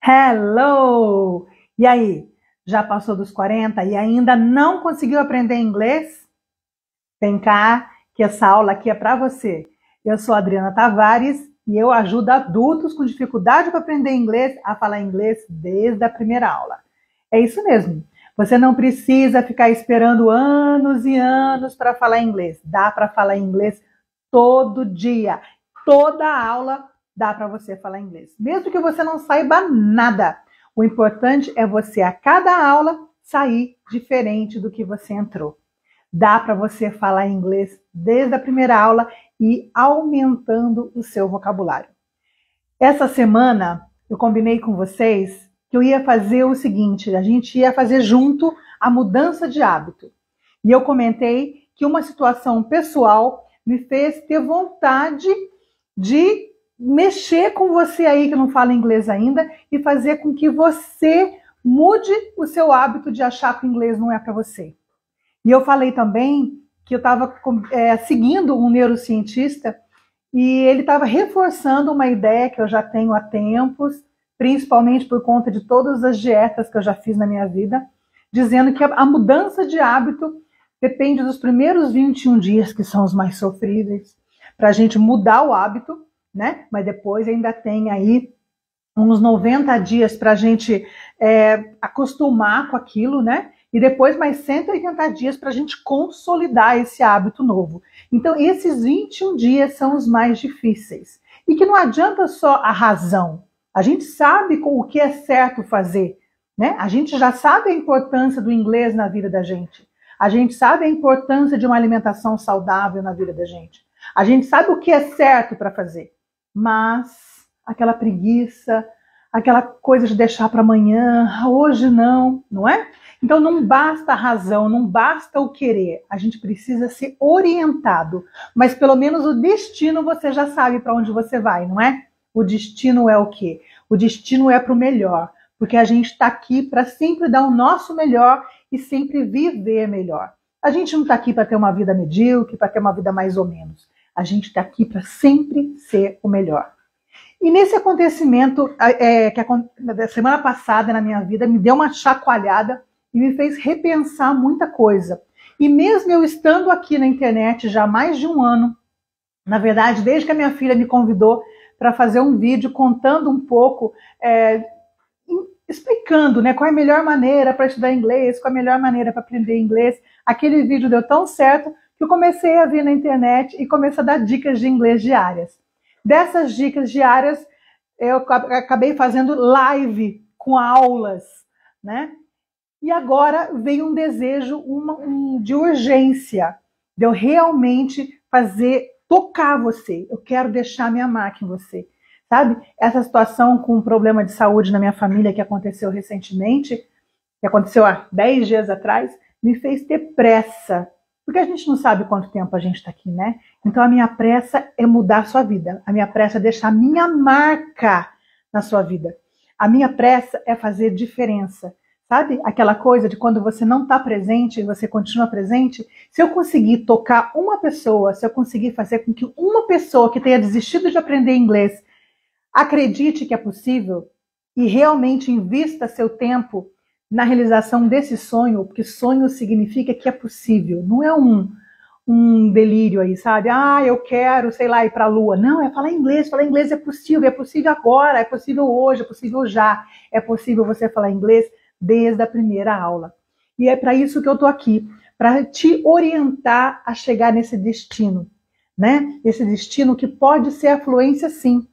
Hello! E aí, já passou dos 40 e ainda não conseguiu aprender inglês? Vem cá, que essa aula aqui é para você. Eu sou a Adriana Tavares e eu ajudo adultos com dificuldade para aprender inglês a falar inglês desde a primeira aula. É isso mesmo. Você não precisa ficar esperando anos e anos para falar inglês. Dá para falar inglês todo dia. Toda aula dá para você falar inglês. Mesmo que você não saiba nada. O importante é você, a cada aula, sair diferente do que você entrou. Dá para você falar inglês desde a primeira aula e aumentando o seu vocabulário. Essa semana eu combinei com vocês que eu ia fazer o seguinte, a gente ia fazer junto a mudança de hábito. E eu comentei que uma situação pessoal me fez ter vontade de mexer com você aí que não fala inglês ainda e fazer com que você mude o seu hábito de achar que o inglês não é para você. E eu falei também que eu estava seguindo um neurocientista e ele estava reforçando uma ideia que eu já tenho há tempos, principalmente por conta de todas as dietas que eu já fiz na minha vida, dizendo que a mudança de hábito depende dos primeiros 21 dias, que são os mais sofríveis, para a gente mudar o hábito, né? Mas depois ainda tem aí uns 90 dias para a gente acostumar com aquilo, né? E depois mais 180 dias para a gente consolidar esse hábito novo. Então, esses 21 dias são os mais difíceis. E que não adianta só a razão. A gente sabe o que é certo fazer, né? A gente já sabe a importância do inglês na vida da gente. A gente sabe a importância de uma alimentação saudável na vida da gente. A gente sabe o que é certo para fazer. Mas aquela preguiça, aquela coisa de deixar para amanhã, hoje não, não é? Então não basta a razão, não basta o querer, a gente precisa ser orientado. Mas pelo menos o destino você já sabe para onde você vai, não é? O destino é o quê? O destino é para o melhor, porque a gente está aqui para sempre dar o nosso melhor e sempre viver melhor. A gente não está aqui para ter uma vida medíocre, para ter uma vida mais ou menos. A gente está aqui para sempre ser o melhor. E nesse acontecimento da semana passada na minha vida, me deu uma chacoalhada e me fez repensar muita coisa. E mesmo eu estando aqui na internet já há mais de um ano, na verdade, desde que a minha filha me convidou para fazer um vídeo contando um pouco, explicando, né, qual é a melhor maneira para estudar inglês, qual é a melhor maneira para aprender inglês. Aquele vídeo deu tão certo que eu comecei a vir na internet e comecei a dar dicas de inglês diárias. Dessas dicas diárias, eu acabei fazendo live com aulas, né? E agora veio um desejo de urgência, de eu realmente tocar você. Eu quero deixar minha marca em você. Sabe? Essa situação com um problema de saúde na minha família que aconteceu recentemente, que aconteceu há 10 dias atrás, me fez ter pressa. Porque a gente não sabe quanto tempo a gente está aqui, né? Então a minha pressa é mudar a sua vida. A minha pressa é deixar minha marca na sua vida. A minha pressa é fazer diferença. Sabe? Aquela coisa de quando você não está presente e você continua presente. Se eu conseguir tocar uma pessoa, se eu conseguir fazer com que uma pessoa que tenha desistido de aprender inglês acredite que é possível e realmente invista seu tempo na realização desse sonho, porque sonho significa que é possível, não é um delírio aí, sabe? Ah, eu quero, sei lá, ir para a lua. Não, é falar inglês é possível agora, é possível hoje, é possível já, é possível você falar inglês desde a primeira aula. E é para isso que eu estou aqui, para te orientar a chegar nesse destino, né? Esse destino que pode ser a fluência, sim.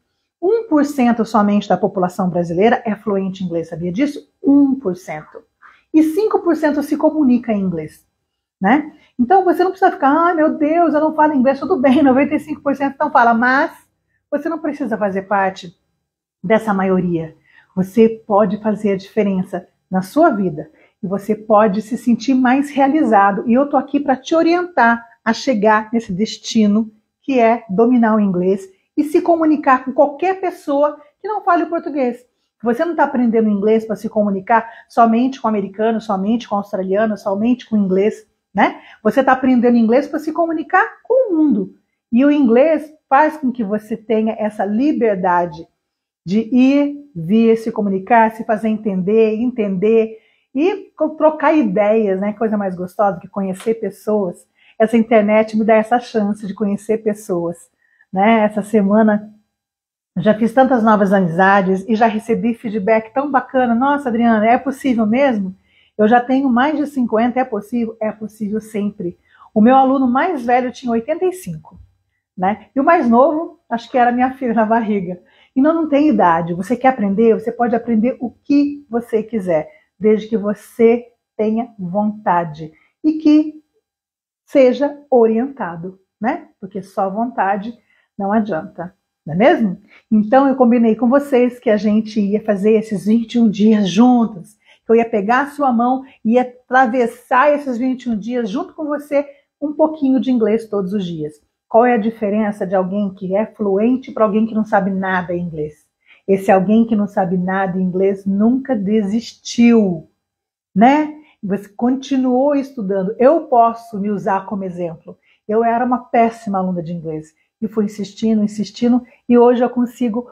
1% somente da população brasileira é fluente em inglês, sabia disso? 1%. E 5% se comunica em inglês, né? Então você não precisa ficar, ai meu Deus, eu não falo inglês, tudo bem, 95% não fala, mas você não precisa fazer parte dessa maioria. Você pode fazer a diferença na sua vida e você pode se sentir mais realizado. E eu tô aqui para te orientar a chegar nesse destino que é dominar o inglês e se comunicar com qualquer pessoa que não fale o português. Você não está aprendendo inglês para se comunicar somente com americano, somente com australiano, somente com inglês, né? Você está aprendendo inglês para se comunicar com o mundo. E o inglês faz com que você tenha essa liberdade de ir, vir, se comunicar, se fazer entender e trocar ideias, né? Coisa mais gostosa que conhecer pessoas. Essa internet me dá essa chance de conhecer pessoas, né? Essa semana já fiz tantas novas amizades e já recebi feedback tão bacana. Nossa, Adriana, é possível mesmo? Eu já tenho mais de 50, é possível? É possível sempre. O meu aluno mais velho tinha 85, né? E o mais novo, acho que era minha filha na barriga. E não tem idade. Você quer aprender? Você pode aprender o que você quiser, desde que você tenha vontade e que seja orientado, né? Porque só vontade não adianta, não é mesmo? Então eu combinei com vocês que a gente ia fazer esses 21 dias juntos, que eu ia pegar a sua mão e ia atravessar esses 21 dias junto com você um pouquinho de inglês todos os dias. Qual é a diferença de alguém que é fluente para alguém que não sabe nada em inglês? Esse alguém que não sabe nada em inglês nunca desistiu, né? Você continuou estudando. Eu posso me usar como exemplo. Eu era uma péssima aluna de inglês e fui insistindo, e hoje eu consigo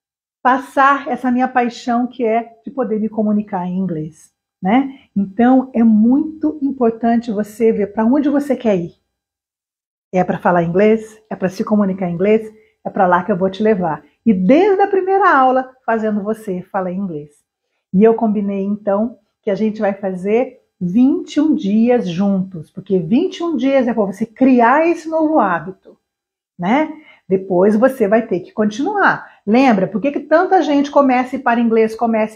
passar essa minha paixão que é de poder me comunicar em inglês, né? Então é muito importante você ver para onde você quer ir. É para falar inglês? É para se comunicar em inglês? É para lá que eu vou te levar. E desde a primeira aula, fazendo você falar inglês. E eu combinei então que a gente vai fazer 21 dias juntos, porque 21 dias é para você criar esse novo hábito, né? Depois você vai ter que continuar. Lembra, por que tanta gente começa para inglês?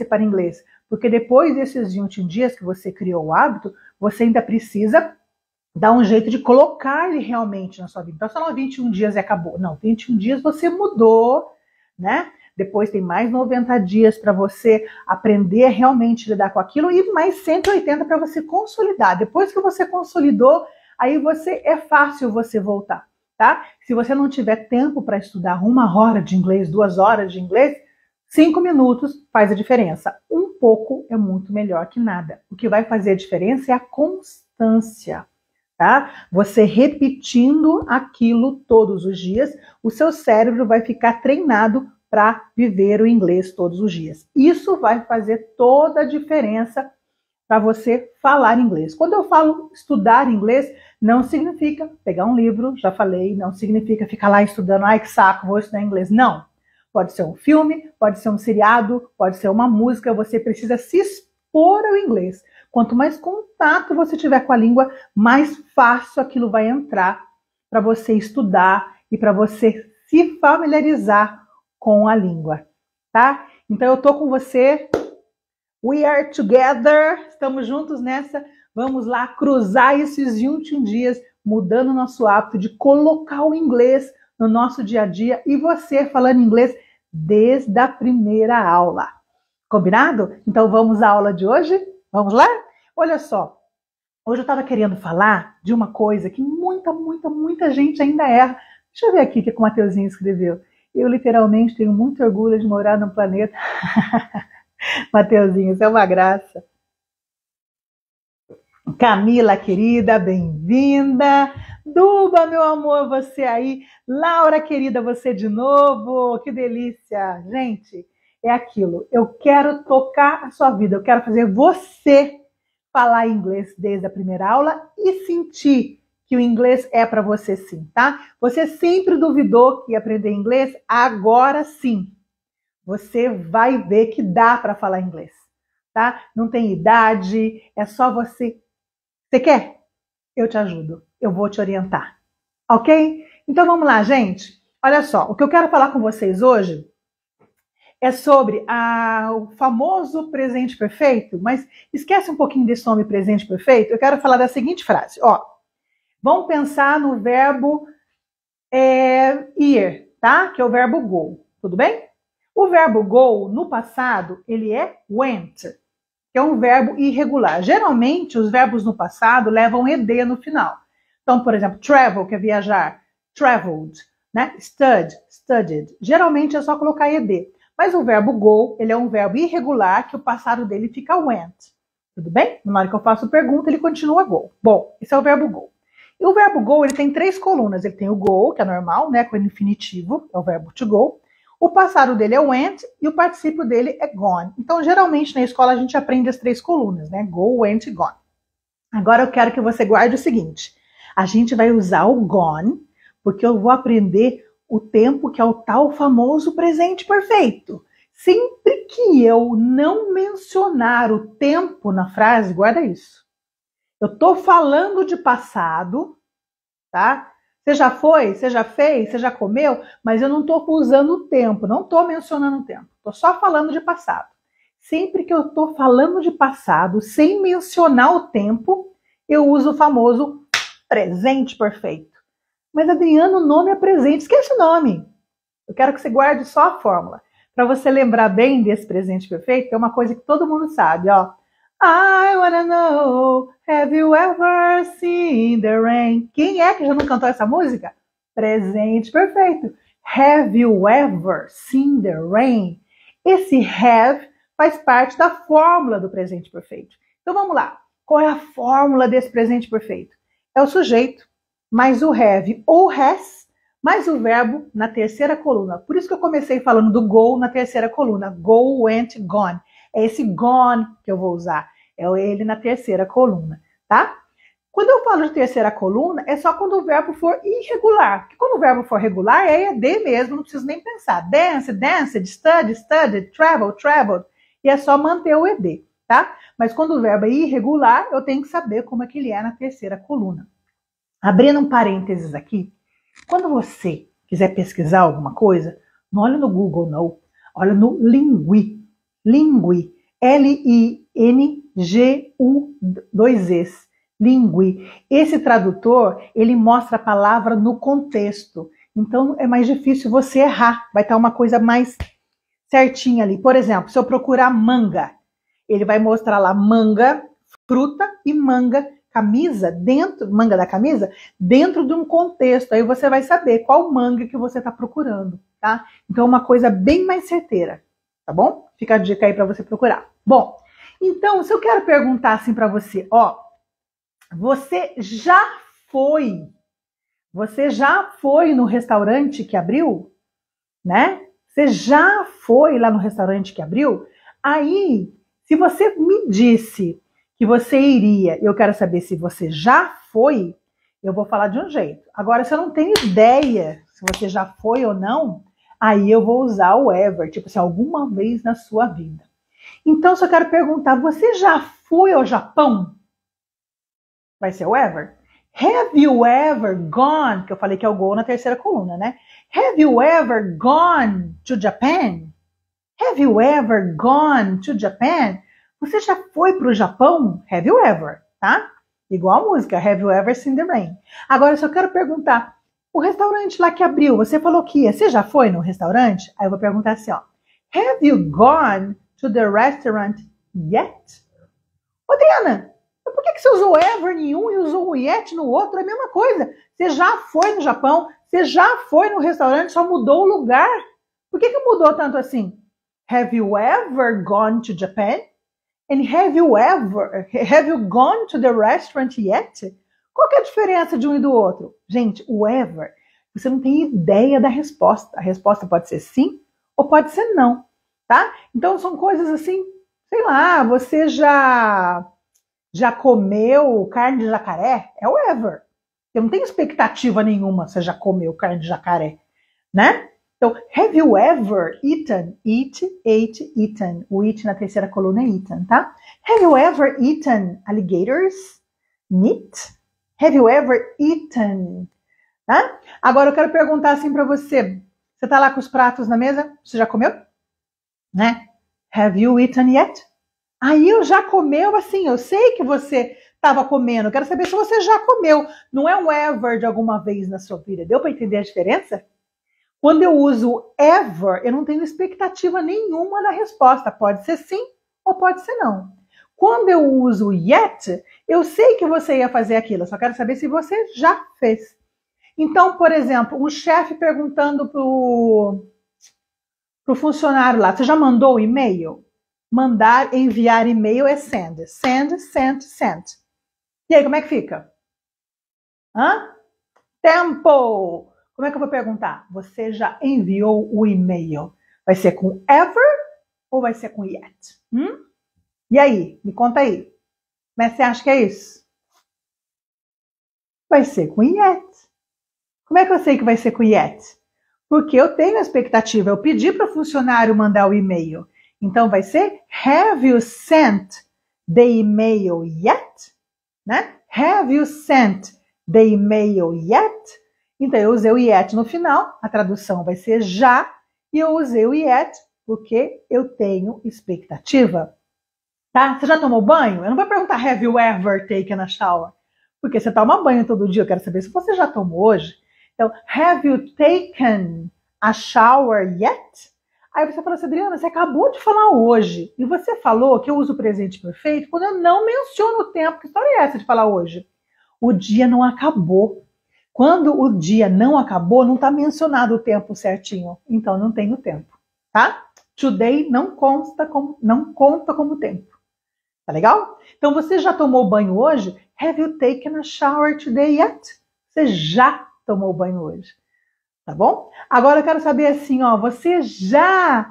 Porque depois desses 21 dias que você criou o hábito, você ainda precisa dar um jeito de colocar ele realmente na sua vida. Então, só 21 dias e acabou. Não, 21 dias você mudou, né? Depois tem mais 90 dias para você aprender a realmente lidar com aquilo e mais 180 para você consolidar. Depois que você consolidou, aí é fácil você voltar, tá? Se você não tiver tempo para estudar 1 hora de inglês, 2 horas de inglês, 5 minutos faz a diferença. Um pouco é muito melhor que nada. O que vai fazer a diferença é a constância. Tá? Você repetindo aquilo todos os dias, o seu cérebro vai ficar treinado para viver o inglês todos os dias. Isso vai fazer toda a diferença para você falar inglês. Quando eu falo estudar inglês, não significa pegar um livro, já falei, não significa ficar lá estudando, ai que saco, vou estudar inglês. Não. Pode ser um filme, pode ser um seriado, pode ser uma música, você precisa se expor ao inglês. Quanto mais contato você tiver com a língua, mais fácil aquilo vai entrar para você estudar e para você se familiarizar com a língua, tá? Então eu tô com você. We are together. Estamos juntos nessa. Vamos lá cruzar esses 21 dias, mudando o nosso hábito de colocar o inglês no nosso dia a dia e você falando inglês desde a primeira aula. Combinado? Então vamos à aula de hoje? Vamos lá? Olha só, hoje eu estava querendo falar de uma coisa que muita gente ainda erra. Deixa eu ver aqui o que o Mateuzinho escreveu. Eu literalmente tenho muito orgulho de morar num planeta. Mateuzinho, isso é uma graça. Camila, querida, bem-vinda. Duba, meu amor, você aí. Laura, querida, você de novo. Que delícia. Gente, é aquilo. Eu quero tocar a sua vida. Eu quero fazer você falar inglês desde a primeira aula e sentir que o inglês é para você sim, tá? Você sempre duvidou que ia aprender inglês? Agora sim. Você vai ver que dá para falar inglês, tá? Não tem idade, é só você. Você quer? Eu te ajudo, eu vou te orientar, ok? Então vamos lá, gente. Olha só, o que eu quero falar com vocês hoje é sobre o famoso presente perfeito, mas esquece um pouquinho desse nome presente perfeito. Eu quero falar da seguinte frase, ó. Vamos pensar no verbo ir, tá? Que é o verbo go, tudo bem? O verbo go, no passado, ele é went, que é um verbo irregular. Geralmente, os verbos no passado levam ed no final. Então, por exemplo, travel, que é viajar, traveled, né? Studied. Geralmente é só colocar ed. Mas o verbo go, ele é um verbo irregular, que o passado dele fica went. Tudo bem? Na hora que eu faço pergunta, ele continua go. Bom, esse é o verbo go. E o verbo go, ele tem 3 colunas. Ele tem o go, que é normal, né? Com o infinitivo, é o verbo to go. O passado dele é went e o particípio dele é gone. Então, geralmente, na escola, a gente aprende as 3 colunas, né? Go, went e gone. Agora, eu quero que você guarde o seguinte. A gente vai usar o gone, porque eu vou aprender o tempo que é o tal famoso presente perfeito. Sempre que eu não mencionar o tempo na frase, guarda isso. Eu estou falando de passado, tá? Você já foi, você já fez, você já comeu, mas eu não estou usando o tempo, não estou mencionando o tempo. Estou só falando de passado. Sempre que eu estou falando de passado, sem mencionar o tempo, eu uso o famoso presente perfeito. Mas, Adriano, o nome é presente. Esquece o nome. Eu quero que você guarde só a fórmula. Para você lembrar bem desse presente perfeito, é uma coisa que todo mundo sabe, ó. I wanna know, have you ever seen the rain? Quem é que já não cantou essa música? Presente perfeito. Have you ever seen the rain? Esse have faz parte da fórmula do presente perfeito. Então vamos lá. Qual é a fórmula desse presente perfeito? É o sujeito, mais o have ou has, mais o verbo na terceira coluna. Por isso que eu comecei falando do go na terceira coluna. Go, went, gone. É esse gone que eu vou usar. É ele na terceira coluna, tá? Quando eu falo de terceira coluna, é só quando o verbo for irregular. Porque quando o verbo for regular, é ED mesmo, não preciso nem pensar. Dance, danced, study, studied, travel, traveled. E é só manter o ED, tá? Mas quando o verbo é irregular, eu tenho que saber como é que ele é na terceira coluna. Abrindo um parênteses aqui, quando você quiser pesquisar alguma coisa, não olha no Google, não. Olha no Lingui. Lingui. L-I-N-G-U, 2 Es. Lingui. Esse tradutor, ele mostra a palavra no contexto. Então, é mais difícil você errar. Vai estar uma coisa mais certinha ali. Por exemplo, se eu procurar manga, ele vai mostrar lá manga, fruta e manga, camisa, dentro, manga da camisa, dentro de um contexto. Aí você vai saber qual manga que você está procurando, tá? Então, é uma coisa bem mais certeira, tá bom? Fica a dica aí para você procurar. Bom, então, se eu quero perguntar assim para você, ó, você já foi no restaurante que abriu, né? Você já foi lá no restaurante que abriu? Aí, se você me disse que você iria, eu quero saber se você já foi, eu vou falar de um jeito. Agora, se eu não tenho ideia se você já foi ou não, aí eu vou usar o ever, tipo assim, alguma vez na sua vida. Então, se eu quero perguntar, você já foi ao Japão? Vai ser o ever. Have you ever gone? Que eu falei que é o go na terceira coluna, né? Have you ever gone to Japan? Have you ever gone to Japan? Você já foi para o Japão? Have you ever? Tá? Igual a música, Have you ever seen the rain? Agora, eu só quero perguntar, o restaurante lá que abriu, você falou que ia, você já foi no restaurante? Aí eu vou perguntar assim, ó. Have you gone to the restaurant yet? Ô, Diana, por que você usou ever em um e usou o yet no outro? É a mesma coisa. Você já foi no Japão, você já foi no restaurante, só mudou o lugar. Por que mudou tanto assim? Have you ever gone to Japan? And have you gone to the restaurant yet? Qual que é a diferença de um e do outro? Gente, o ever, você não tem ideia da resposta. A resposta pode ser sim ou pode ser não, tá? Então são coisas assim, sei lá, você já comeu carne de jacaré? É o ever. Eu não tenho expectativa nenhuma se você já comeu carne de jacaré, né? Então, have you ever eaten? Eat, ate, eaten. O eat na terceira coluna é eaten, tá? Have you ever eaten alligators? Meat? Have you ever eaten? Tá? Agora eu quero perguntar assim para você. Você tá lá com os pratos na mesa? Você já comeu? Né? Have you eaten yet? Aí eu já comeu, assim, eu sei que você estava comendo. Eu quero saber se você já comeu. Não é um ever de alguma vez na sua vida. Deu para entender a diferença? Quando eu uso ever, eu não tenho expectativa nenhuma da resposta. Pode ser sim ou pode ser não. Quando eu uso yet, eu sei que você ia fazer aquilo. Eu só quero saber se você já fez. Então, por exemplo, um chefe perguntando pro funcionário lá, você já mandou o e-mail? Mandar, enviar e-mail é send. Send, sent, sent. E aí, como é que fica? Hã? Tempo! Como é que eu vou perguntar? Você já enviou o e-mail? Vai ser com ever ou vai ser com yet? E aí? Me conta aí. Mas você acha que é isso? Vai ser com yet. Como é que eu sei que vai ser com yet? Porque eu tenho a expectativa. Eu pedi para o funcionário mandar o e-mail. Então vai ser have you sent the email yet? Né? Have you sent the email yet? Então eu usei o yet no final. A tradução vai ser já. E eu usei o yet porque eu tenho expectativa. Tá? Você já tomou banho? Eu não vou perguntar have you ever taken a shower? Porque você toma banho todo dia. Eu quero saber se você já tomou hoje. Então, have you taken a shower yet? Aí você fala assim, Adriana, você acabou de falar hoje. E você falou que eu uso o presente perfeito quando eu não menciono o tempo. Que história é essa de falar hoje? O dia não acabou. Quando o dia não acabou, não está mencionado o tempo certinho. Então, não tem o tempo. Tá? Today não conta como tempo. Tá legal? Então, você já tomou banho hoje? Have you taken a shower today yet? Você já tomou banho hoje. Tá bom? Agora eu quero saber assim, ó, você já,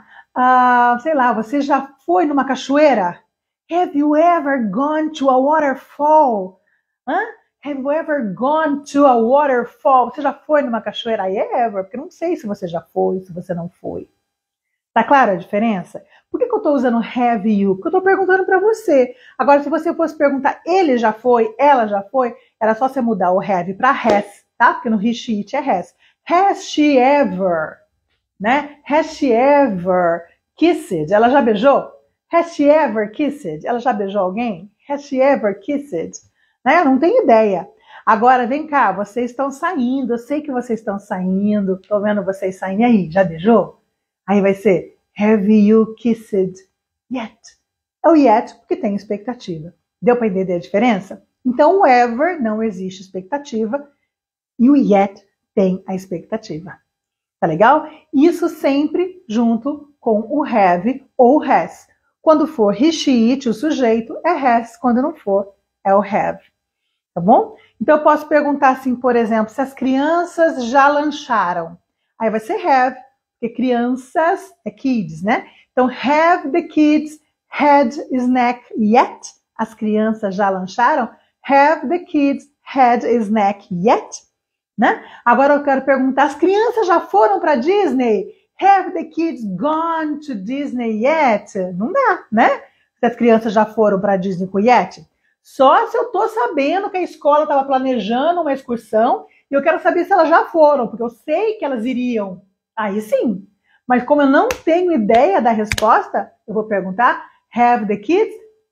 você já foi numa cachoeira? Have you ever gone to a waterfall? Have you ever gone to a waterfall? Você já foi numa cachoeira? Ever? Porque eu não sei se você já foi, se você não foi. Tá clara a diferença? Por que eu tô usando have you? Porque eu tô perguntando para você. Agora, se você fosse perguntar ele já foi, ela já foi, era só você mudar o have para has, tá? Porque no he, she, it é has. Has she ever, né? Has she ever kissed? Ela já beijou? Has she ever kissed? Ela já beijou alguém? Has she ever kissed? Né? Não tenho ideia. Agora, vem cá, vocês estão saindo, eu sei que vocês estão saindo, tô vendo vocês saindo aí, já beijou? Aí vai ser, have you kissed yet? É o yet porque tem expectativa. Deu para entender a diferença? Então, o ever não existe expectativa e o yet tem a expectativa. Tá legal? Isso sempre junto com o have ou has. Quando for he, she, it, o sujeito, é has. Quando não for, é o have. Tá bom? Então, eu posso perguntar assim, por exemplo, se as crianças já lancharam. Aí vai ser have, porque crianças é kids, né? Então, have the kids had snack yet? As crianças já lancharam? Have the kids had a snack yet? Né? Agora eu quero perguntar, as crianças já foram para Disney? Have the kids gone to Disney yet? Não dá, né? Se as crianças já foram para Disney com yet? Só se eu tô sabendo que a escola estava planejando uma excursão e eu quero saber se elas já foram, porque eu sei que elas iriam. Aí sim. Mas como eu não tenho ideia da resposta, eu vou perguntar, have the kids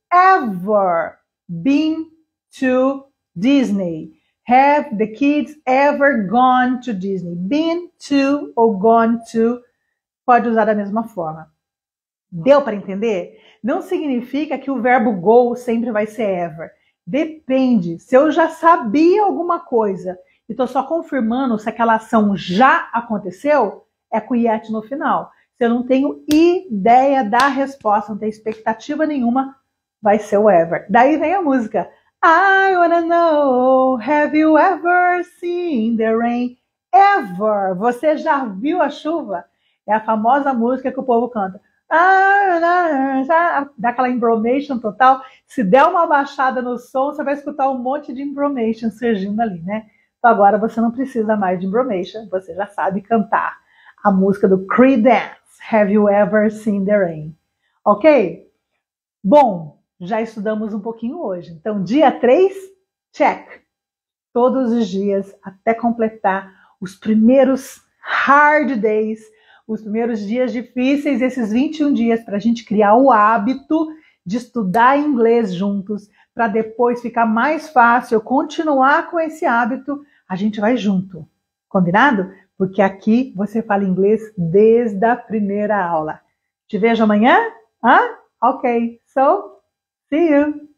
ever been to Disney? Have the kids ever gone to Disney? Been to ou gone to pode usar da mesma forma. Deu para entender? Não significa que o verbo go sempre vai ser ever. Depende. Se eu já sabia alguma coisa e estou só confirmando se aquela ação já aconteceu, é com yet no final. Se eu não tenho ideia da resposta, não tenho expectativa nenhuma, vai ser o ever. Daí vem a música. I wanna know, have you ever seen the rain? Ever. Você já viu a chuva? É a famosa música que o povo canta. Dá aquela embromation total. Se der uma baixada no som, você vai escutar um monte de embromation surgindo ali, né? Então agora você não precisa mais de embromation, você já sabe cantar a música do Creedence, Have You Ever Seen the Rain? Ok? Bom, já estudamos um pouquinho hoje. Então, dia 3, check. Todos os dias até completar os primeiros hard days, os primeiros dias difíceis, esses 21 dias, para a gente criar o hábito de estudar inglês juntos, para depois ficar mais fácil continuar com esse hábito, a gente vai junto. Combinado? Porque aqui você fala inglês desde a primeira aula. Te vejo amanhã? Ok, so, see you!